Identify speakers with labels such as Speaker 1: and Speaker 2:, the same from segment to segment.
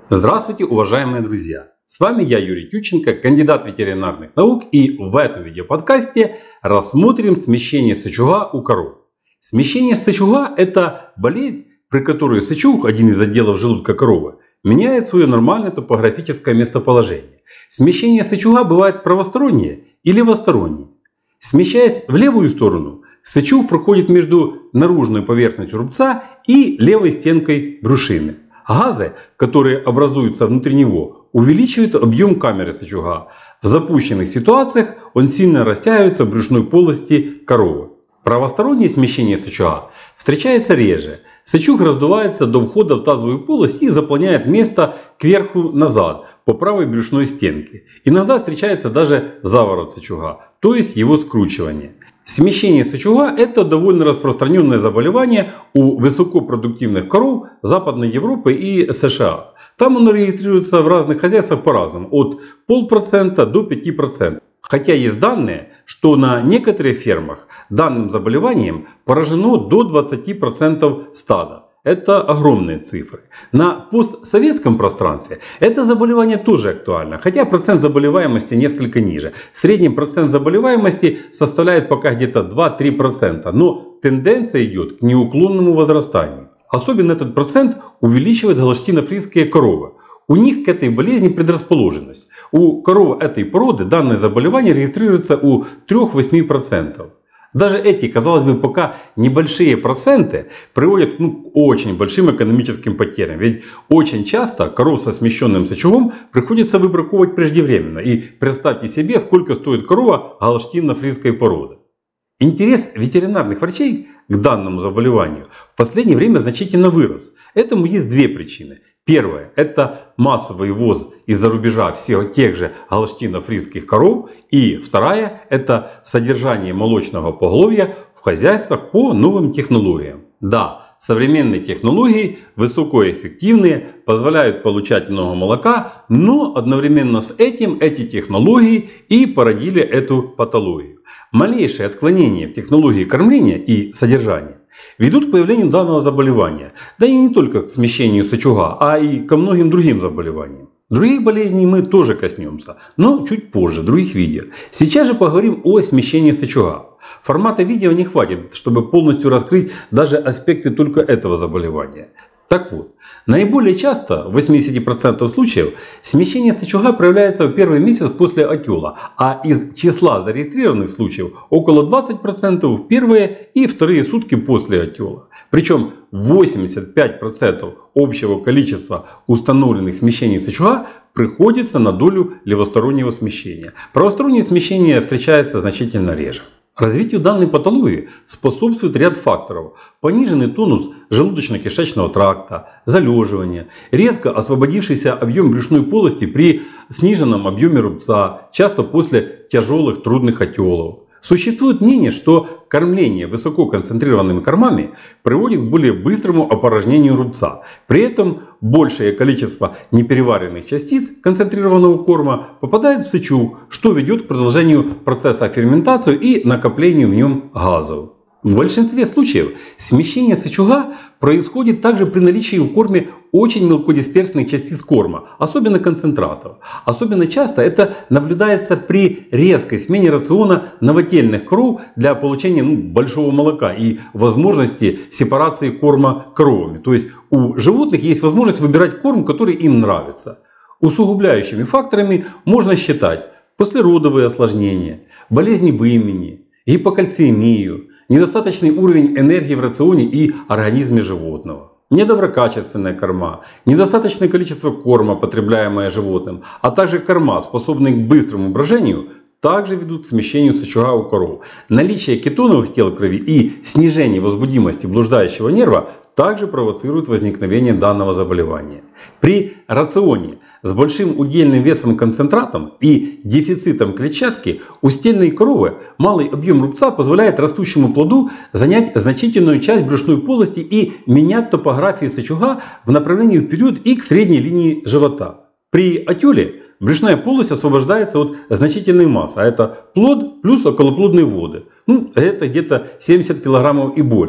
Speaker 1: Здравствуйте, уважаемые друзья! С вами я, Юрий Тютченко, кандидат ветеринарных наук, и в этом видеоподкасте рассмотрим смещение сычуга у коров. Смещение сычуга – это болезнь, при которой сычуг, один из отделов желудка коровы, меняет свое нормальное топографическое местоположение. Смещение сычуга бывает правостороннее и левостороннее. Смещаясь в левую сторону, сычуг проходит между наружной поверхностью рубца и левой стенкой брюшины. Газы, которые образуются внутри него, увеличивают объем камеры сычуга. В запущенных ситуациях он сильно растягивается в брюшной полости коровы. Правостороннее смещение сычуга встречается реже. Сычуг раздувается до входа в тазовую полость и заполняет место кверху-назад по правой брюшной стенке. Иногда встречается даже заворот сычуга, то есть его скручивание. Смещение сычуга – это довольно распространенное заболевание у высокопродуктивных коров Западной Европы и США. Там оно регистрируется в разных хозяйствах по-разному, от 0,5% до 5%. Хотя есть данные, что на некоторых фермах данным заболеванием поражено до 20% стада. Это огромные цифры. На постсоветском пространстве это заболевание тоже актуально, хотя процент заболеваемости несколько ниже. В среднем процент заболеваемости составляет пока где-то 2-3%, но тенденция идет к неуклонному возрастанию. Особенно этот процент увеличивает галштино-фризские коровы. У них к этой болезни предрасположенность. У коров этой породы данное заболевание регистрируется у 3-8%. Даже эти, казалось бы, пока небольшие проценты приводят к очень большим экономическим потерям. Ведь очень часто коров со смещенным сычугом приходится выбраковывать преждевременно. И представьте себе, сколько стоит корова галштино-фризской породы. Интерес ветеринарных врачей к данному заболеванию в последнее время значительно вырос. Этому есть две причины. Первое – это массовый ввоз из-за рубежа всех тех же галштино-фризских коров. И вторая – это содержание молочного поголовья в хозяйствах по новым технологиям. Да, современные технологии высокоэффективные, позволяют получать много молока, но одновременно с этим эти технологии и породили эту патологию. Малейшее отклонение в технологии кормления и содержания ведут к появлению данного заболевания. Да и не только к смещению сычуга, а и ко многим другим заболеваниям. Других болезней мы тоже коснемся, но чуть позже, в других видео. Сейчас же поговорим о смещении сычуга. Формата видео не хватит, чтобы полностью раскрыть даже аспекты только этого заболевания. Так вот, наиболее часто, в 80% случаев, смещение сычуга проявляется в первый месяц после отела, а из числа зарегистрированных случаев около 20% в первые и вторые сутки после отела. Причем 85% общего количества установленных смещений сычуга приходится на долю левостороннего смещения. Правостороннее смещение встречается значительно реже. Развитию данной патологии способствует ряд факторов. Пониженный тонус желудочно-кишечного тракта, залеживание, резко освободившийся объем брюшной полости при сниженном объеме рубца, часто после тяжелых трудных отелов. Существует мнение, что кормление высококонцентрированными кормами приводит к более быстрому опорожнению рубца. При этом большее количество непереваренных частиц концентрированного корма попадает в сычуг, что ведет к продолжению процесса ферментации и накоплению в нем газов. В большинстве случаев смещение сычуга происходит также при наличии в корме очень мелкодисперсных частиц корма, особенно концентратов. Особенно часто это наблюдается при резкой смене рациона новотельных коров для получения большого молока и возможности сепарации корма коровами. То есть у животных есть возможность выбирать корм, который им нравится. Усугубляющими факторами можно считать послеродовые осложнения, болезни вымени, гипокальциемию, недостаточный уровень энергии в рационе и организме животного, недоброкачественная корма, недостаточное количество корма, потребляемое животным, а также корма, способные к быстрому брожению, также ведут к смещению сычуга у коров. Наличие кетоновых тел в крови и снижение возбудимости блуждающего нерва также провоцирует возникновение данного заболевания. При рационе с большим удельным весом и концентратом и дефицитом клетчатки у стельной коровы малый объем рубца позволяет растущему плоду занять значительную часть брюшной полости и менять топографию сычуга в направлении вперед и к средней линии живота. При отеле брюшная полость освобождается от значительной массы, а это плод плюс околоплодные воды. Это где-то 70 кг и более.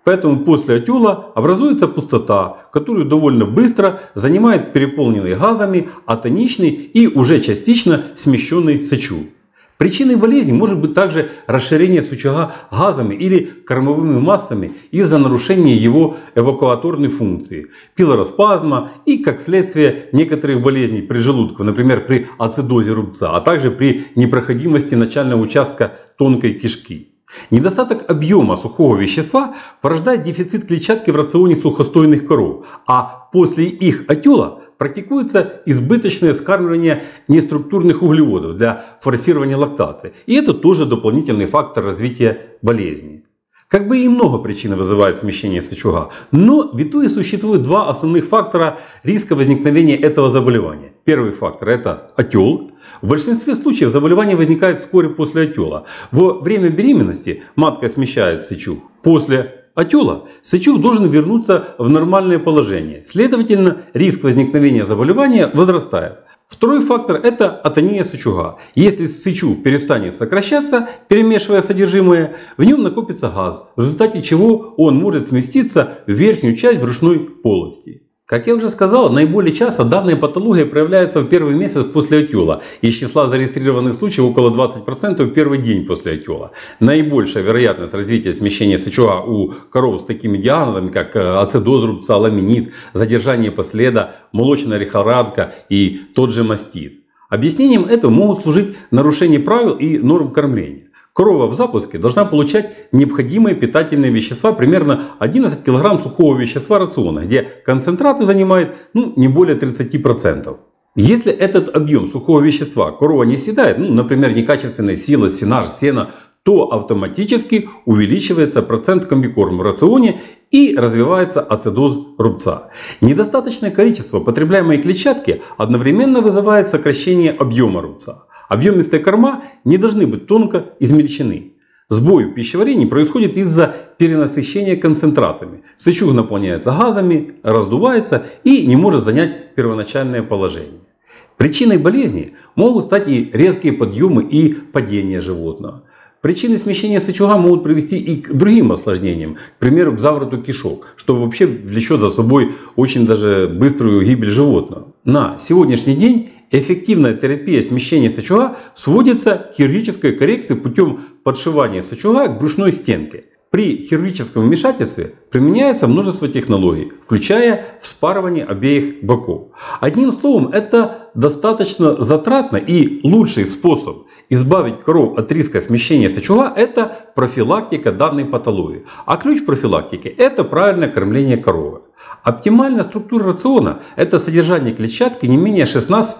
Speaker 1: Поэтому после отела образуется пустота, которую довольно быстро занимает переполненный газами атоничный и уже частично смещенный сечуг. Причиной болезни может быть также расширение сечуга газами или кормовыми массами из-за нарушения его эвакуаторной функции, пилороспазма и, как следствие, некоторых болезней преджелудков, например, при ацидозе рубца, а также при непроходимости начального участка тонкой кишки. Недостаток объема сухого вещества порождает дефицит клетчатки в рационе сухостойных коров, а после их отела практикуется избыточное скармливание неструктурных углеводов для форсирования лактации. И это тоже дополнительный фактор развития болезни. Как бы и много причин вызывает смещение сечуга, но в итоге существует два основных фактора риска возникновения этого заболевания. Первый фактор – это отел. В большинстве случаев заболевание возникает вскоре после отела. Во время беременности матка смещает сечуг. После отела сечуг должен вернуться в нормальное положение. Следовательно, риск возникновения заболевания возрастает. Второй фактор – это атония сечуга. Если сечуг перестанет сокращаться, перемешивая содержимое, в нем накопится газ, в результате чего он может сместиться в верхнюю часть брюшной полости. Как я уже сказал, наиболее часто данная патология проявляется в первый месяц после отела. Из числа зарегистрированных случаев около 20% в первый день после отела. Наибольшая вероятность развития смещения сечуга у коров с такими диагнозами, как ацидоз рубца, ламинит, задержание последа, молочная лихорадка и тот же мастит. Объяснением этого могут служить нарушение правил и норм кормления. Корова в запуске должна получать необходимые питательные вещества, примерно 11 кг сухого вещества рациона, где концентраты занимают не более 30%. Если этот объем сухого вещества корова не съедает, например, некачественный силос, сенаж, сено, то автоматически увеличивается процент комбикорма в рационе и развивается ацидоз рубца. Недостаточное количество потребляемой клетчатки одновременно вызывает сокращение объема рубца. Объемистые корма не должны быть тонко измельчены. Сбой в пищеварении происходит из-за перенасыщения концентратами. Сечуг наполняется газами, раздувается и не может занять первоначальное положение. Причиной болезни могут стать и резкие подъемы и падения животного. Причины смещения сечуга могут привести и к другим осложнениям, к примеру, к завороту кишок, что вообще влечет за собой очень даже быструю гибель животного. На сегодняшний день эффективная терапия смещения сечуга сводится к хирургической коррекции путем подшивания сечуга к брюшной стенке. При хирургическом вмешательстве применяется множество технологий, включая вспарывание обеих боков. Одним словом, это достаточно затратно, и лучший способ избавить коров от риска смещения сечуга – это профилактика данной патологии. А ключ профилактики – это правильное кормление коровы. Оптимальная структура рациона – это содержание клетчатки не менее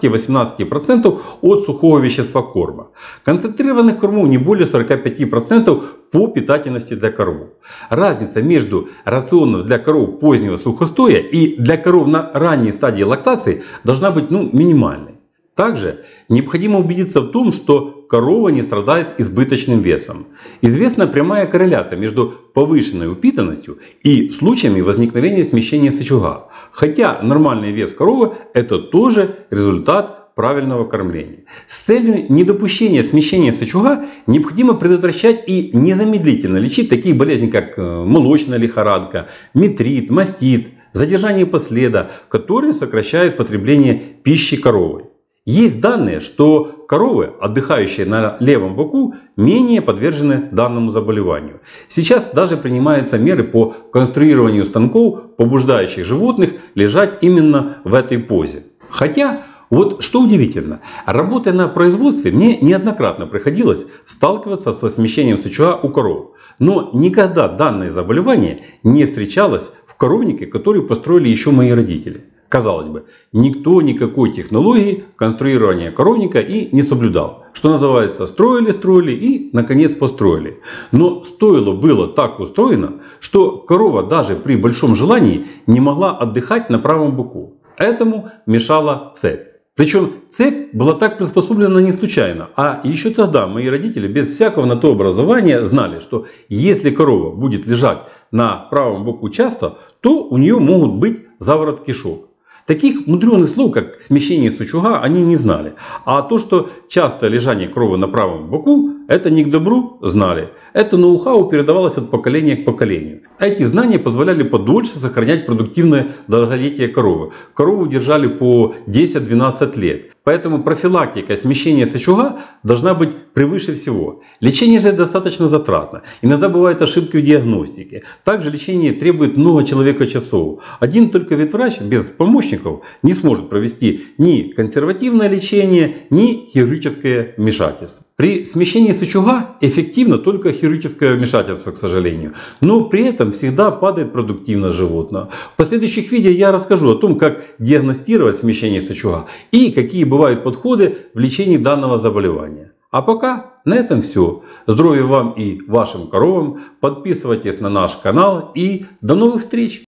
Speaker 1: 16-18% от сухого вещества корма. Концентрированных кормов не более 45% по питательности для коров. Разница между рационом для коров позднего сухостоя и для коров на ранней стадии лактации должна быть минимальной. Также необходимо убедиться в том, что корова не страдает избыточным весом. Известна прямая корреляция между повышенной упитанностью и случаями возникновения смещения сечуга. Хотя нормальный вес коровы – это тоже результат правильного кормления. С целью недопущения смещения сечуга необходимо предотвращать и незамедлительно лечить такие болезни, как молочная лихорадка, метрит, мастит, задержание последа, которые сокращают потребление пищи коровой. Есть данные, что коровы, отдыхающие на левом боку, менее подвержены данному заболеванию. Сейчас даже принимаются меры по конструированию станков, побуждающих животных лежать именно в этой позе. Хотя, вот что удивительно, работая на производстве, мне неоднократно приходилось сталкиваться со смещением сечуга у коров. Но никогда данное заболевание не встречалось в коровнике, который построили еще мои родители. Казалось бы, никто никакой технологии конструирования коровника и не соблюдал. Что называется, строили и наконец построили. Но стоило было так устроено, что корова даже при большом желании не могла отдыхать на правом боку. Этому мешала цепь. Причем цепь была так приспособлена не случайно. А еще тогда мои родители без всякого на то образования знали, что если корова будет лежать на правом боку часто, то у нее могут быть заворот кишок. Таких мудреных слов, как смещение сечуга, они не знали. А то, что частое лежание коровы на правом боку это не к добру, знали. Это ноу-хау передавалось от поколения к поколению. Эти знания позволяли подольше сохранять продуктивное долголетие коровы. Корову держали по 10-12 лет. Поэтому профилактика смещения с очага должна быть превыше всего. Лечение же достаточно затратно. Иногда бывают ошибки в диагностике. Также лечение требует много человека-часов. Один только ветврач без помощников не сможет провести ни консервативное лечение, ни хирургическое вмешательство. При смещении с очага эффективно только хирургическое вмешательство, к сожалению. Но при этом всегда падает продуктивность животного. В последующих видео я расскажу о том, как диагностировать смещение с очага и какие бывают подходы в лечении данного заболевания. А пока на этом все. Здоровья вам и вашим коровам. Подписывайтесь на наш канал и до новых встреч!